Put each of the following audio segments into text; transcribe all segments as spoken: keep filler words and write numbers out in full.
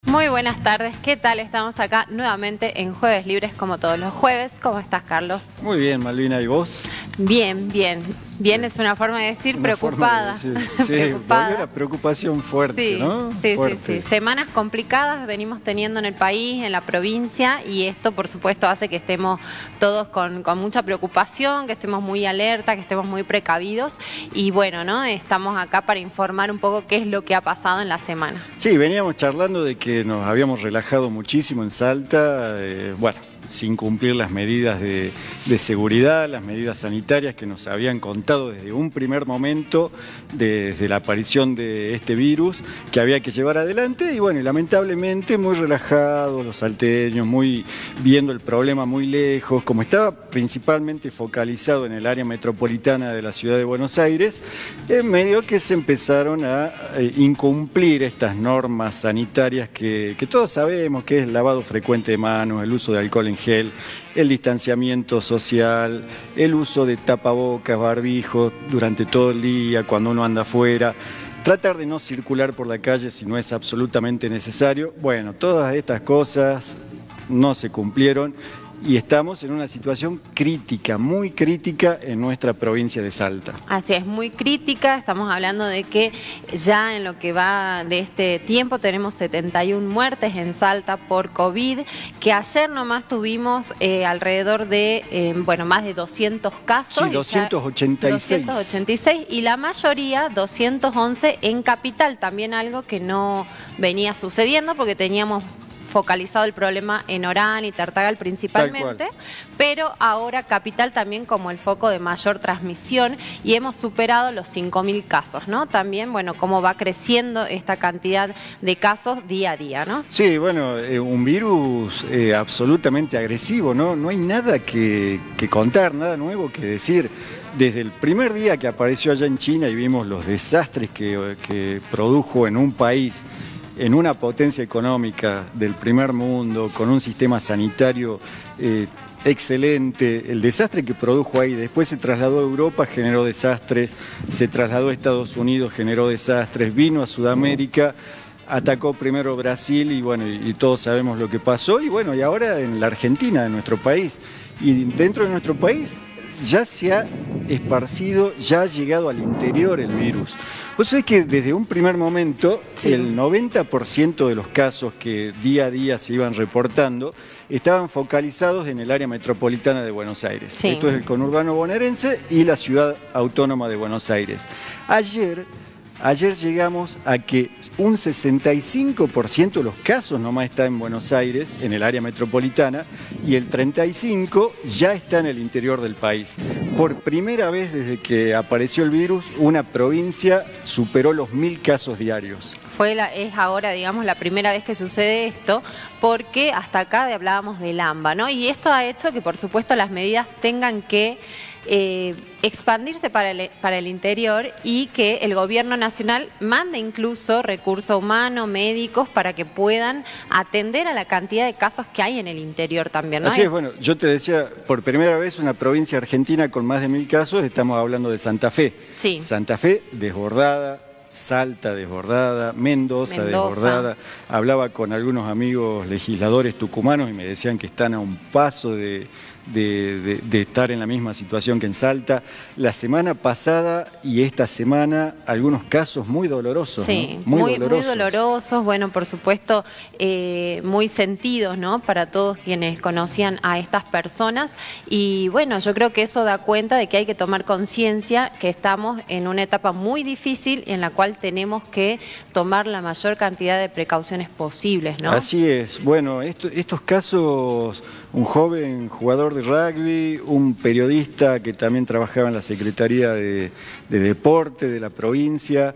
Muy buenas tardes, ¿qué tal? Estamos acá nuevamente en Jueves Libres como todos los jueves. ¿Cómo estás, Carlos? Muy bien, Malvina, ¿y vos? Bien, bien. Bien es una forma de decir Una preocupada. forma de decir. Sí, preocupada. volvió la preocupación fuerte, sí, ¿no? Sí, fuerte. sí, sí. Semanas complicadas venimos teniendo en el país, en la provincia, y esto, por supuesto, hace que estemos todos con, con mucha preocupación, que estemos muy alerta, que estemos muy precavidos. Y bueno, ¿no? Estamos acá para informar un poco qué es lo que ha pasado en la semana. Sí, veníamos charlando de que nos habíamos relajado muchísimo en Salta, eh, bueno, sin cumplir las medidas de, de seguridad, las medidas sanitarias que nos habían contado desde un primer momento, desde la aparición de este virus, que había que llevar adelante. Y bueno, y lamentablemente muy relajados los salteños, muy viendo el problema muy lejos, como estaba principalmente focalizado en el área metropolitana de la ciudad de Buenos Aires, en medio que se empezaron a eh, incumplir estas normas sanitarias que, que todos sabemos, que es el lavado frecuente de manos, el uso de alcohol en gel, el distanciamiento social, el uso de tapabocas, barbijos durante todo el día, cuando uno anda afuera, tratar de no circular por la calle si no es absolutamente necesario. Bueno, todas estas cosas no se cumplieron y estamos en una situación crítica, muy crítica en nuestra provincia de Salta. Así es, muy crítica. Estamos hablando de que ya en lo que va de este tiempo tenemos setenta y una muertes en Salta por COVID, que ayer nomás tuvimos eh, alrededor de, eh, bueno, más de doscientos casos. Sí, doscientos ochenta y seis. doscientos ochenta y seis y la mayoría, doscientos once en Capital, también algo que no venía sucediendo porque teníamos focalizado el problema en Orán y Tartagal principalmente, pero ahora Capital también como el foco de mayor transmisión y hemos superado los cinco mil casos, ¿no? También, bueno, cómo va creciendo esta cantidad de casos día a día, ¿no? Sí, bueno, eh, un virus eh, absolutamente agresivo, ¿no? No hay nada que, que contar, nada nuevo que decir. Desde el primer día que apareció allá en China y vimos los desastres que, que produjo en un país, en una potencia económica del primer mundo, con un sistema sanitario eh, excelente, el desastre que produjo ahí, después se trasladó a Europa, generó desastres, se trasladó a Estados Unidos, generó desastres, vino a Sudamérica, atacó primero Brasil y bueno, y, y todos sabemos lo que pasó, y bueno, y ahora en la Argentina, en nuestro país, y dentro de nuestro país ya se ha esparcido, ya ha llegado al interior el virus. Vos sabés que desde un primer momento, sí, el noventa por ciento de los casos que día a día se iban reportando estaban focalizados en el área metropolitana de Buenos Aires. Sí. Esto es el conurbano bonaerense y la ciudad autónoma de Buenos Aires. Ayer... Ayer llegamos a que un sesenta y cinco por ciento de los casos nomás está en Buenos Aires, en el área metropolitana, y el treinta y cinco por ciento ya está en el interior del país. Por primera vez desde que apareció el virus, una provincia superó los mil casos diarios. Fue la, es ahora, digamos, la primera vez que sucede esto, porque hasta acá hablábamos del AMBA, ¿no? Y esto ha hecho que, por supuesto, las medidas tengan que eh, expandirse para el, para el interior y que el gobierno nacional mande incluso recursos humanos, médicos, para que puedan atender a la cantidad de casos que hay en el interior también, ¿no? Así es, bueno, yo te decía, por primera vez una provincia argentina con más de mil casos, estamos hablando de Santa Fe. Sí. Santa Fe desbordada, Salta desbordada, Mendoza, Mendoza desbordada. Hablaba con algunos amigos legisladores tucumanos y me decían que están a un paso de, de, de, de estar en la misma situación que en Salta. La semana pasada y esta semana algunos casos muy dolorosos, sí, ¿no? muy, muy, dolorosos. muy dolorosos, bueno, por supuesto, eh, muy sentidos, ¿no? Para todos quienes conocían a estas personas. Y bueno, yo creo que eso da cuenta de que hay que tomar conciencia que estamos en una etapa muy difícil en la cual tenemos que tomar la mayor cantidad de precauciones posibles, ¿no? Así es. Bueno, esto, estos casos, un joven jugador de rugby, un periodista que también trabajaba en la Secretaría de, de Deporte de la provincia,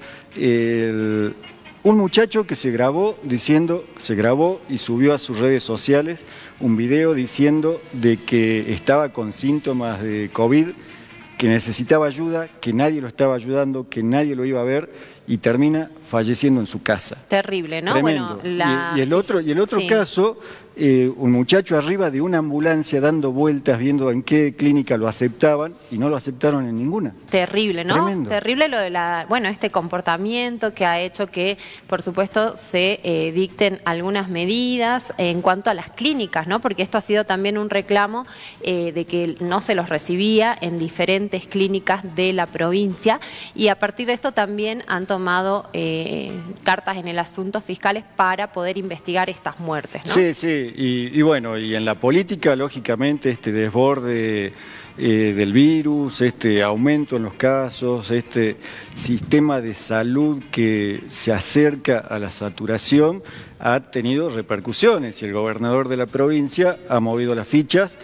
el, un muchacho que se grabó diciendo, se grabó y subió a sus redes sociales un video diciendo de que estaba con síntomas de COVID, que necesitaba ayuda, que nadie lo estaba ayudando, que nadie lo iba a ver, y termina falleciendo en su casa. Terrible, ¿no? Tremendo. Bueno, la... y, y el otro, y el otro sí. caso, eh, un muchacho arriba de una ambulancia dando vueltas, viendo en qué clínica lo aceptaban, y no lo aceptaron en ninguna. Terrible, ¿no? Tremendo. Terrible lo de la, bueno, este comportamiento que ha hecho que, por supuesto, se eh, dicten algunas medidas en cuanto a las clínicas, ¿no? Porque esto ha sido también un reclamo eh, de que no se los recibía en diferentes clínicas de la provincia, y a partir de esto también han tomado eh, cartas en el asunto fiscales para poder investigar estas muertes, ¿no? Sí, sí, y, y bueno, y en la política, lógicamente, este desborde eh, del virus, este aumento en los casos, este sistema de salud que se acerca a la saturación, ha tenido repercusiones, y el gobernador de la provincia ha movido las fichas,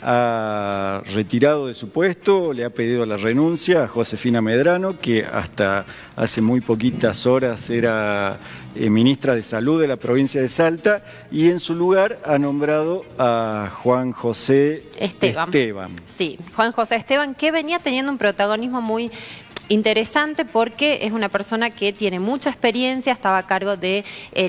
ha retirado de su puesto, le ha pedido la renuncia a Josefina Medrano, que hasta hace muy poquitas horas era eh, ministra de Salud de la provincia de Salta, y en su lugar ha nombrado a Juan José Esteban. Esteban. Sí, Juan José Esteban, que venía teniendo un protagonismo muy interesante porque es una persona que tiene mucha experiencia, estaba a cargo del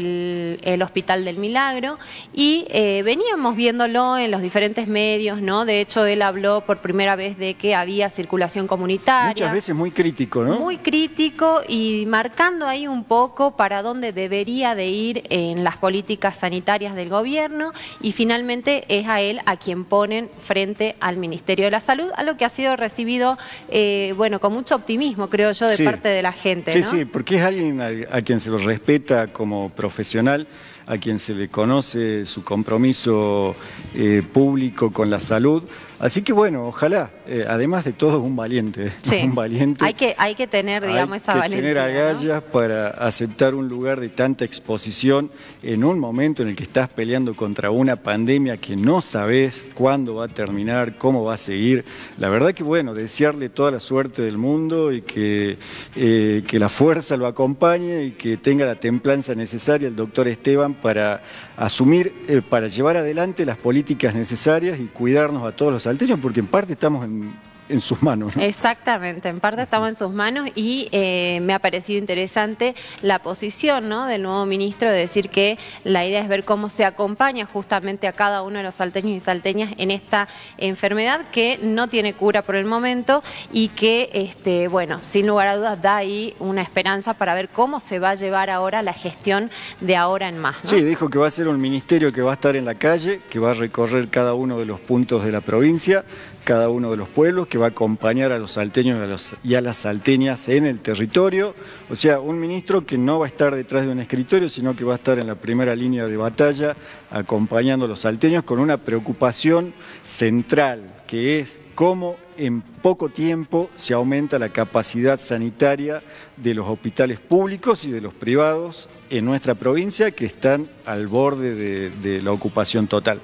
de el Hospital del Milagro, y eh, veníamos viéndolo en los diferentes medios, ¿no? De hecho, él habló por primera vez de que había circulación comunitaria. Muchas veces muy crítico, ¿no? Muy crítico, y marcando ahí un poco para dónde debería de ir en las políticas sanitarias del gobierno, y finalmente es a él a quien ponen frente al Ministerio de la Salud, a lo que ha sido recibido, eh, bueno, con mucho optimismo, creo yo, de sí. parte de la gente, Sí, ¿no? sí, porque es alguien a, a quien se lo respeta como profesional, a quien se le conoce su compromiso eh, público con la salud. Así que bueno, ojalá, eh, además de todo, un valiente, Sí. un valiente. Hay que, hay que tener, digamos, hay esa que valentía, tener agallas, ¿no?, para aceptar un lugar de tanta exposición en un momento en el que estás peleando contra una pandemia que no sabes cuándo va a terminar, cómo va a seguir. La verdad que bueno, desearle toda la suerte del mundo, y que, eh, que la fuerza lo acompañe, y que tenga la templanza necesaria el doctor Esteban para asumir, eh, para llevar adelante las políticas necesarias y cuidarnos a todos los salteños, porque en parte estamos en, en sus manos, ¿no? Exactamente, en parte estamos en sus manos, y eh, me ha parecido interesante la posición, ¿no?, del nuevo ministro, de decir que la idea es ver cómo se acompaña justamente a cada uno de los salteños y salteñas en esta enfermedad que no tiene cura por el momento, y que, este, bueno, sin lugar a dudas da ahí una esperanza para ver cómo se va a llevar ahora la gestión de ahora en más, ¿no? Sí, dijo que va a ser un ministerio que va a estar en la calle, que va a recorrer cada uno de los puntos de la provincia, cada uno de los pueblos, que va a acompañar a los salteños y a, los, y a las salteñas en el territorio. O sea, un ministro que no va a estar detrás de un escritorio, sino que va a estar en la primera línea de batalla, acompañando a los salteños con una preocupación central, que es cómo en poco tiempo se aumenta la capacidad sanitaria de los hospitales públicos y de los privados en nuestra provincia, que están al borde de, de la ocupación total.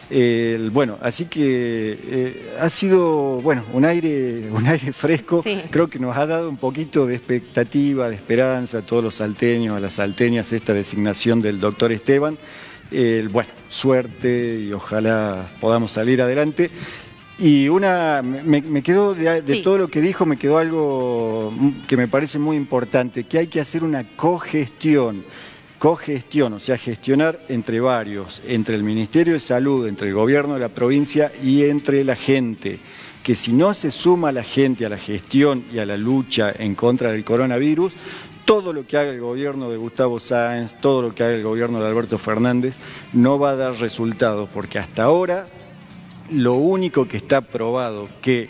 Eh, bueno, así que eh, ha sido, bueno, un aire, un aire fresco. Sí. Creo que nos ha dado un poquito de expectativa, de esperanza a todos los salteños, a las salteñas, esta designación del doctor Esteban. Eh, bueno, suerte, y ojalá podamos salir adelante. Y una, me, me quedó de, de sí. todo lo que dijo, me quedó algo que me parece muy importante, que hay que hacer una cogestión. Cogestión, o sea, gestionar entre varios, entre el Ministerio de Salud, entre el gobierno de la provincia y entre la gente, que si no se suma la gente a la gestión y a la lucha en contra del coronavirus, todo lo que haga el gobierno de Gustavo Sáenz, todo lo que haga el gobierno de Alberto Fernández, no va a dar resultados, porque hasta ahora lo único que está probado que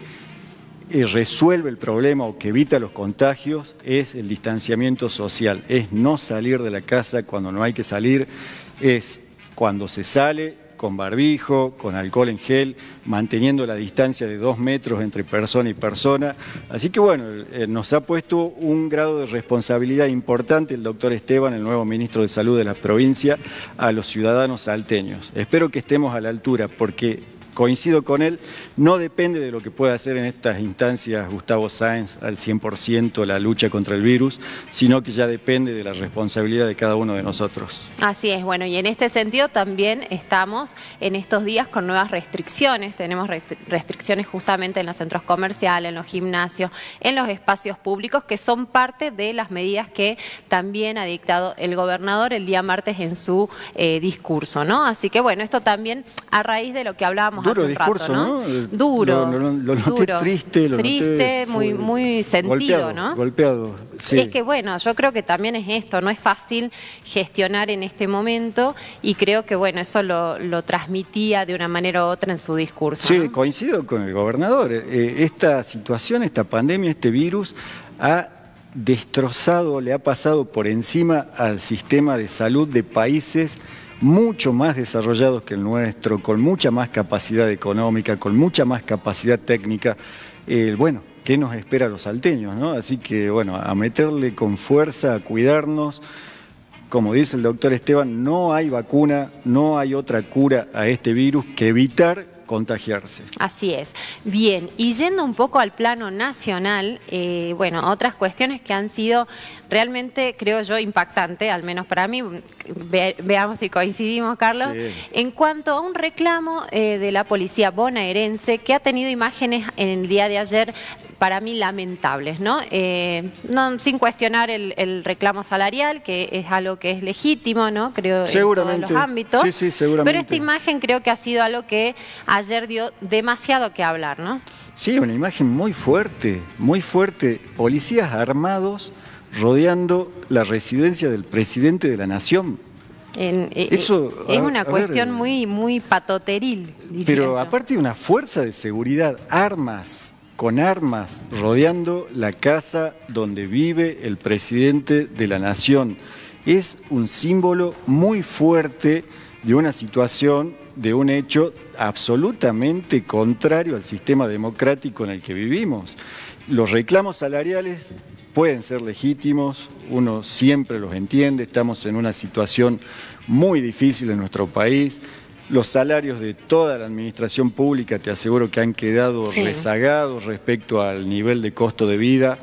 resuelve el problema o que evita los contagios es el distanciamiento social, es no salir de la casa cuando no hay que salir, es cuando se sale con barbijo, con alcohol en gel, manteniendo la distancia de dos metros entre persona y persona. Así que bueno, eh, nos ha puesto un grado de responsabilidad importante el doctor Esteban, el nuevo ministro de Salud de la provincia, a los ciudadanos salteños. Espero que estemos a la altura, porque coincido con él, no depende de lo que pueda hacer en estas instancias Gustavo Sáenz al cien por ciento la lucha contra el virus, sino que ya depende de la responsabilidad de cada uno de nosotros. Así es, bueno, y en este sentido también estamos en estos días con nuevas restricciones, tenemos restricciones justamente en los centros comerciales, en los gimnasios, en los espacios públicos, que son parte de las medidas que también ha dictado el gobernador el día martes en su eh, discurso, ¿no? Así que bueno, esto también a raíz de lo que hablábamos Duro hace un discurso, rato, ¿no? ¿no? Duro, lo, lo, lo noté duro, triste, lo triste, noté muy, muy sentido, golpeado, ¿no? Golpeado, sí. Es que bueno, yo creo que también es esto, no es fácil gestionar en este momento y creo que bueno, eso lo, lo transmitía de una manera u otra en su discurso. Sí, ¿no? coincido con el gobernador. Eh, esta situación, esta pandemia, este virus ha destrozado, le ha pasado por encima al sistema de salud de países mucho más desarrollados que el nuestro, con mucha más capacidad económica, con mucha más capacidad técnica. Eh, bueno, ¿qué nos espera a los salteños, no? Así que, bueno, a meterle con fuerza, a cuidarnos. Como dice el doctor Esteban, no hay vacuna, no hay otra cura a este virus que evitar contagiarse. Así es. Bien, y yendo un poco al plano nacional, eh, bueno, otras cuestiones que han sido realmente, creo yo, impactantes, al menos para mí, Ve, veamos si coincidimos, Carlos, sí. En cuanto a un reclamo eh, de la policía bonaerense que ha tenido imágenes en el día de ayer para mí lamentables, ¿no? Eh, no sin cuestionar el, el reclamo salarial, que es algo que es legítimo, ¿no? Creo en todos los ámbitos. Sí, sí, seguramente. Pero esta imagen creo que ha sido algo que ayer dio demasiado que hablar, ¿no? Sí, una imagen muy fuerte, muy fuerte. Policías armados rodeando la residencia del presidente de la Nación. En, eh, Eso, es a, una a cuestión ver, muy, muy patoteril, diría Pero yo. Aparte de una fuerza de seguridad, armas, con armas, rodeando la casa donde vive el presidente de la Nación. Es un símbolo muy fuerte de una situación, de un hecho absolutamente contrario al sistema democrático en el que vivimos. Los reclamos salariales pueden ser legítimos, uno siempre los entiende, estamos en una situación muy difícil en nuestro país. Los salarios de toda la administración pública, te aseguro que han quedado sí. rezagados respecto al nivel de costo de vida.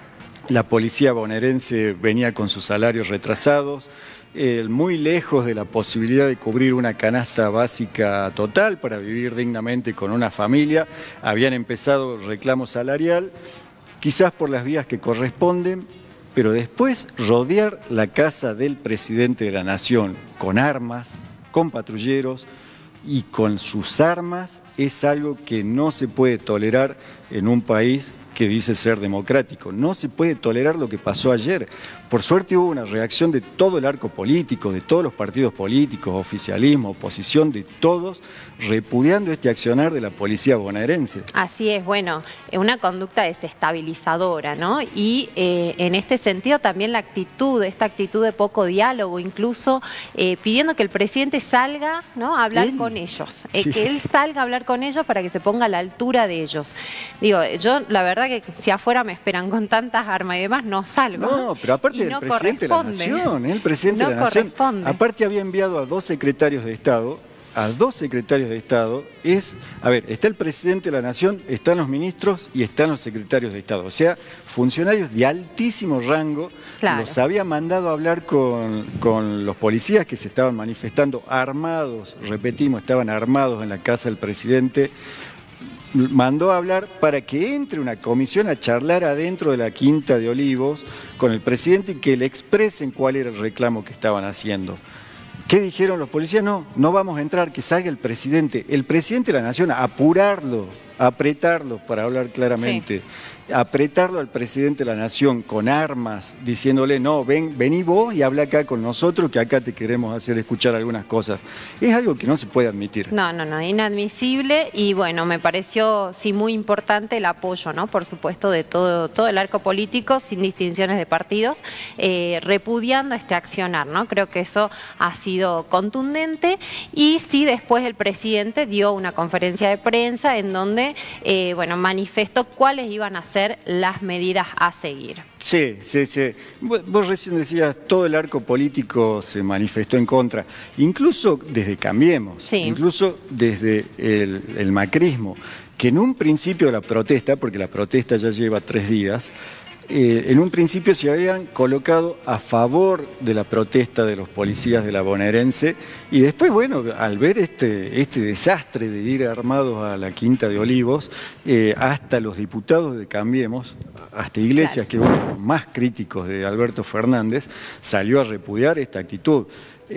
La policía bonaerense venía con sus salarios retrasados, eh, muy lejos de la posibilidad de cubrir una canasta básica total para vivir dignamente con una familia. Habían empezado el reclamo salarial, quizás por las vías que corresponden, pero después rodear la casa del presidente de la Nación con armas, con patrulleros y con sus armas es algo que no se puede tolerar en un país que dice ser democrático. No se puede tolerar lo que pasó ayer. Por suerte hubo una reacción de todo el arco político, de todos los partidos políticos, oficialismo, oposición, de todos, repudiando este accionar de la policía bonaerense. Así es, bueno, una conducta desestabilizadora, ¿no? Y eh, en este sentido también la actitud, esta actitud de poco diálogo, incluso eh, pidiendo que el presidente salga, ¿no?, a hablar ¿Él? con ellos, eh, sí. que él salga a hablar con ellos para que se ponga a la altura de ellos. Digo, yo la verdad que si afuera me esperan con tantas armas y demás, no salgo. No, pero aparte del no presidente de la Nación, ¿eh? el presidente no de la Nación, aparte había enviado a dos secretarios de Estado, a dos secretarios de Estado, es, a ver, está el presidente de la Nación, están los ministros y están los secretarios de Estado, o sea, funcionarios de altísimo rango, claro. Los había mandado a hablar con, con los policías que se estaban manifestando armados, repetimos, estaban armados en la casa del presidente. Mandó a hablar para que entre una comisión a charlar adentro de la Quinta de Olivos con el presidente y que le expresen cuál era el reclamo que estaban haciendo. ¿Qué dijeron los policías? No, no vamos a entrar, que salga el presidente. El presidente de la Nación, a apurarlo, a apretarlo, para hablar claramente. Sí. Apretarlo al presidente de la Nación con armas, diciéndole, no, ven, vení vos y habla acá con nosotros, que acá te queremos hacer escuchar algunas cosas. Es algo que no se puede admitir. No, no, no, inadmisible y bueno, me pareció sí muy importante el apoyo, ¿no? Por supuesto, de todo, todo el arco político, sin distinciones de partidos, eh, repudiando este accionar, ¿no? Creo que eso ha sido contundente y sí después el presidente dio una conferencia de prensa en donde donde eh, bueno, manifestó cuáles iban a ser las medidas a seguir. Sí, sí, sí. Vos, vos recién decías, todo el arco político se manifestó en contra, incluso desde Cambiemos, sí. incluso desde el, el macrismo, que en un principio la protesta, porque la protesta ya lleva tres días, Eh, en un principio se habían colocado a favor de la protesta de los policías de la bonaerense y después, bueno, al ver este, este desastre de ir armados a la Quinta de Olivos, eh, hasta los diputados de Cambiemos, hasta Iglesias, claro, que uno de los más críticos de Alberto Fernández, salió a repudiar esta actitud.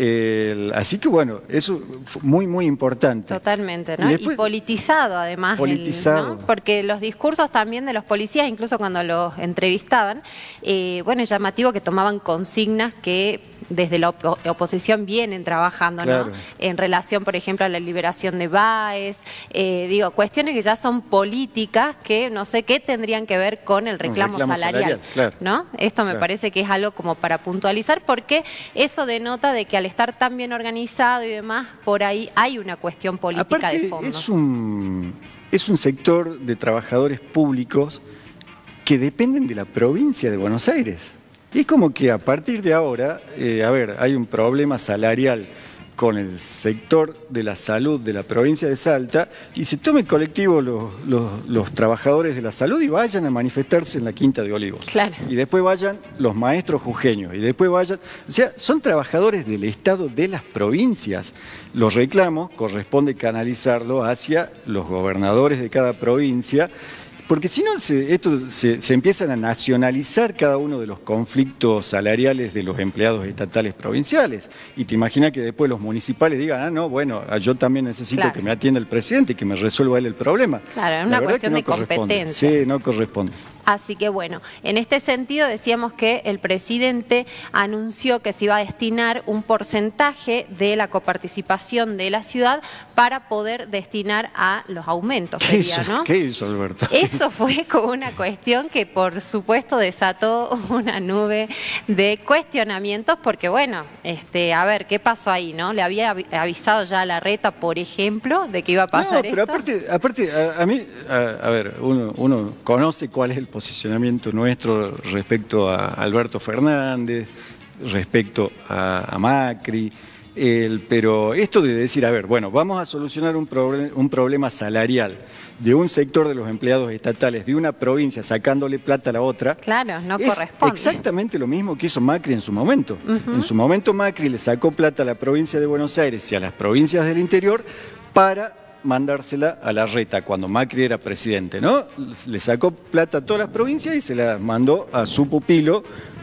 Eh, así que bueno, eso fue muy muy importante. Totalmente, ¿no? Y, después, y politizado además. Politizado. El, ¿no? Porque los discursos también de los policías, incluso cuando los entrevistaban, eh, bueno, es llamativo que tomaban consignas que desde la op oposición vienen trabajando, claro, ¿no? En relación, por ejemplo, a la liberación de Báez, eh, digo, cuestiones que ya son políticas que no sé qué tendrían que ver con el reclamo, reclamo salarial, salarial claro, ¿no? Esto me claro. parece que es algo como para puntualizar, porque eso denota de que al estar tan bien organizado y demás, por ahí hay una cuestión política. Aparte, de fondo. Es un, es un sector de trabajadores públicos que dependen de la provincia de Buenos Aires. Y es como que a partir de ahora, eh, a ver, hay un problema salarial con el sector de la salud de la provincia de Salta y se tome colectivo los, los, los trabajadores de la salud y vayan a manifestarse en la Quinta de Olivos. Claro. Y después vayan los maestros jujeños y después vayan... O sea, son trabajadores del Estado de las provincias. Los reclamos corresponde canalizarlo hacia los gobernadores de cada provincia. Porque si no, se, esto se, se empiezan a nacionalizar cada uno de los conflictos salariales de los empleados estatales provinciales. Y te imaginas que después los municipales digan, ah, no, bueno, yo también necesito claro. que me atienda el presidente y que me resuelva él el problema. Claro, es una cuestión no de competencia. Sí, no corresponde. Así que bueno, en este sentido decíamos que el presidente anunció que se iba a destinar un porcentaje de la coparticipación de la ciudad para poder destinar a los aumentos. ¿Qué, sería, hizo, ¿no? ¿Qué hizo Alberto? Eso fue como una cuestión que por supuesto desató una nube de cuestionamientos porque bueno, este, a ver, ¿qué pasó ahí, no? Le había avisado ya a Larreta, por ejemplo, de que iba a pasar no, pero esto. aparte, aparte a, a mí, a, a ver, uno, uno conoce cuál es el posicionamiento nuestro respecto a Alberto Fernández, respecto a, a Macri, el, pero esto de decir, a ver, bueno, vamos a solucionar un, proble un problema salarial de un sector de los empleados estatales de una provincia sacándole plata a la otra, claro, no es corresponde. Exactamente lo mismo que hizo Macri en su momento. Uh-huh. En su momento Macri le sacó plata a la provincia de Buenos Aires y a las provincias del interior para mandársela a Larreta cuando Macri era presidente, ¿no? Le sacó plata a todas las provincias y se la mandó a su pupilo,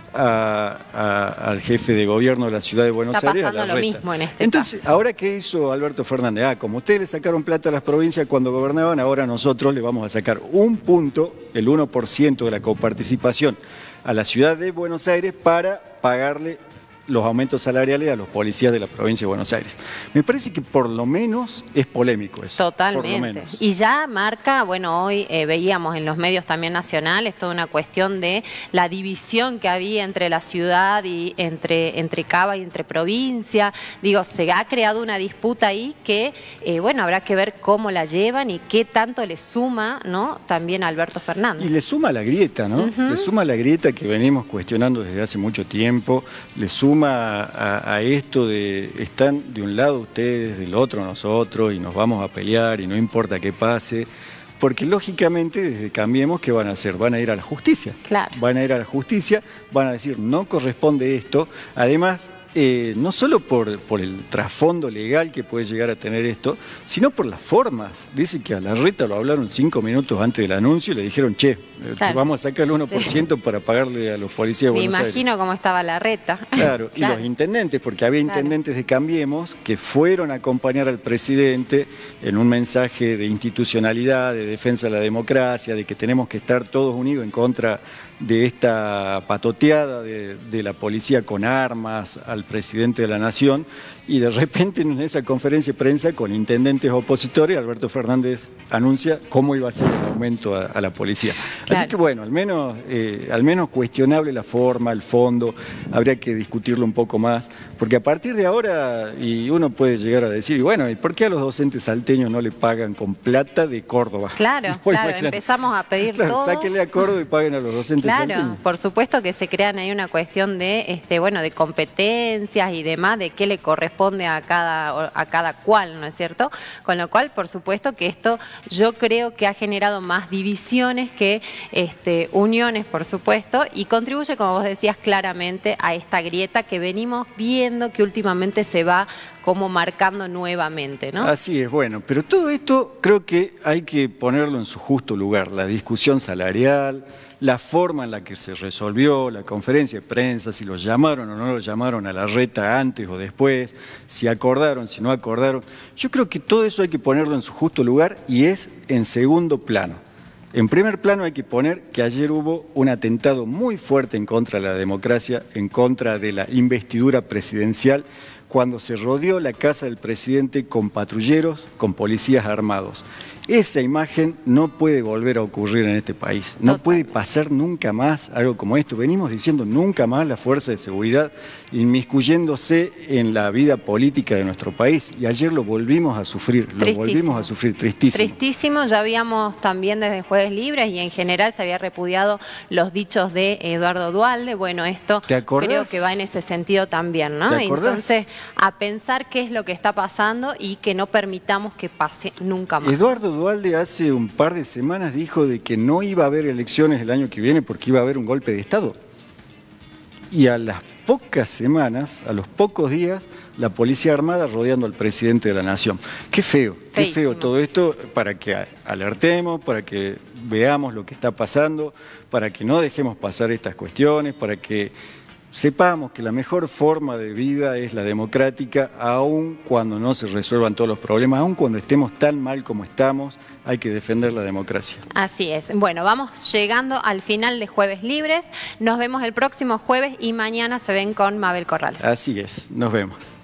a, a, al jefe de gobierno de la ciudad de Buenos Está Aires, a pasando Larreta. Lo mismo en este Entonces, caso. ¿ahora qué hizo Alberto Fernández? Ah, como ustedes le sacaron plata a las provincias cuando gobernaban, ahora nosotros le vamos a sacar un punto, el uno por ciento de la coparticipación a la ciudad de Buenos Aires para pagarle los aumentos salariales a los policías de la provincia de Buenos Aires. Me parece que por lo menos es polémico eso. Totalmente. Por lo menos. Y ya marca, bueno, hoy eh, veíamos en los medios también nacionales toda una cuestión de la división que había entre la ciudad y entre, entre Cava y entre provincia. Digo, se ha creado una disputa ahí que, eh, bueno, habrá que ver cómo la llevan y qué tanto le suma, ¿no? También a Alberto Fernández. Y le suma la grieta, ¿no? Uh-huh. Le suma la grieta que venimos cuestionando desde hace mucho tiempo, le suma A, a, a esto de están de un lado ustedes, del otro nosotros y nos vamos a pelear y no importa qué pase, porque lógicamente desde Cambiemos, ¿qué van a hacer? Van a ir a la justicia. Claro. Van a ir a la justicia, van a decir no corresponde esto, además eh, no solo por, por el trasfondo legal que puede llegar a tener esto, sino por las formas. Dice que a Larreta lo hablaron cinco minutos antes del anuncio y le dijeron, che, claro, vamos a sacar el uno por ciento para pagarle a los policías de Me Buenos Aires. Me imagino cómo estaba Larreta. Claro, claro, y los intendentes, porque había intendentes claro. de Cambiemos que fueron a acompañar al presidente en un mensaje de institucionalidad, de defensa de la democracia, de que tenemos que estar todos unidos en contra de esta patoteada de, de la policía con armas al presidente de la nación, y de repente en esa conferencia de prensa con intendentes opositores, Alberto Fernández anuncia cómo iba a ser el aumento a, a la policía. Claro. Así que bueno, al menos, eh, al menos cuestionable la forma, el fondo, habría que discutirlo un poco más, porque a partir de ahora, y uno puede llegar a decir, y bueno, ¿y por qué a los docentes salteños no le pagan con plata de Córdoba? Claro, no, claro, empezamos a pedir claro, todos. Sáquenle a Córdoba y paguen a los docentes claro, salteños. Por supuesto que se crean ahí una cuestión de, este, bueno, de competencias y demás, de qué le corresponde a cada, a cada cual, ¿no es cierto? Con lo cual, por supuesto que esto yo creo que ha generado más divisiones que este, uniones, por supuesto, y contribuye, como vos decías, claramente a esta grieta que venimos viendo que últimamente se va como marcando nuevamente, ¿no? Así es, bueno, pero todo esto creo que hay que ponerlo en su justo lugar, la discusión salarial, la forma en la que se resolvió, la conferencia de prensa, si los llamaron o no los llamaron a la reta antes o después, si acordaron, si no acordaron. Yo creo que todo eso hay que ponerlo en su justo lugar y es en segundo plano. En primer plano hay que poner que ayer hubo un atentado muy fuerte en contra de la democracia, en contra de la investidura presidencial, cuando se rodeó la casa del presidente con patrulleros, con policías armados. Esa imagen no puede volver a ocurrir en este país. No puede pasar nunca más algo como esto. Venimos diciendo nunca más la fuerza de seguridad inmiscuyéndose en la vida política de nuestro país. Y ayer lo volvimos a sufrir, lo volvimos a sufrir, tristísimo. Tristísimo, ya habíamos también desde Jueves Libres y en general se había repudiado los dichos de Eduardo Duhalde. Bueno, esto creo que va en ese sentido también, ¿no? Entonces, a pensar qué es lo que está pasando y que no permitamos que pase nunca más. Eduardo Duhalde hace un par de semanas dijo de que no iba a haber elecciones el año que viene porque iba a haber un golpe de Estado. Y a las pocas semanas, a los pocos días, la Policía Armada rodeando al presidente de la Nación. Qué feo, qué Feísimo. feo todo esto, para que alertemos, para que veamos lo que está pasando, para que no dejemos pasar estas cuestiones, para que sepamos que la mejor forma de vida es la democrática, aun cuando no se resuelvan todos los problemas, aun cuando estemos tan mal como estamos, hay que defender la democracia. Así es. Bueno, vamos llegando al final de Jueves Libres. Nos vemos el próximo jueves y mañana se ven con Mabel Corrales. Así es. Nos vemos.